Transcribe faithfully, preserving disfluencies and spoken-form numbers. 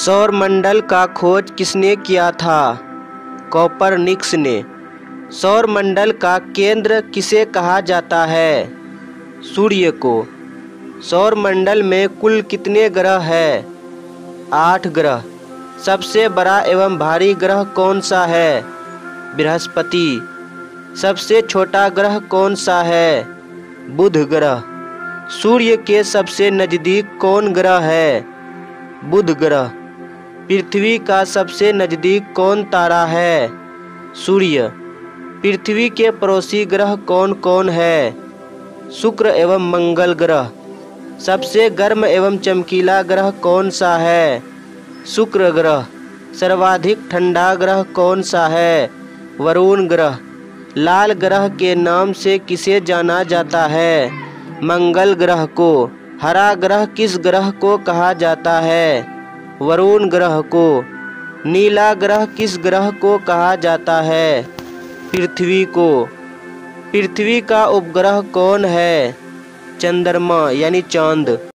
सौरमंडल का खोज किसने किया था? कोपरनिकस ने। सौरमंडल का केंद्र किसे कहा जाता है? सूर्य को। सौरमंडल में कुल कितने ग्रह हैं? आठ ग्रह। सबसे बड़ा एवं भारी ग्रह कौन सा है? बृहस्पति। सबसे छोटा ग्रह कौन सा है? बुध ग्रह। सूर्य के सबसे नज़दीक कौन ग्रह है? बुध ग्रह। पृथ्वी का सबसे नज़दीक कौन तारा है? सूर्य। पृथ्वी के पड़ोसी ग्रह कौन कौन है? शुक्र एवं मंगल ग्रह। सबसे गर्म एवं चमकीला ग्रह कौन सा है? शुक्र ग्रह। सर्वाधिक ठंडा ग्रह कौन सा है? वरुण ग्रह। लाल ग्रह के नाम से किसे जाना जाता है? मंगल ग्रह को। हरा ग्रह किस ग्रह को कहा जाता है? वरुण ग्रह को। नीला ग्रह किस ग्रह को कहा जाता है? पृथ्वी को। पृथ्वी का उपग्रह कौन है? चंद्रमा यानी चांद।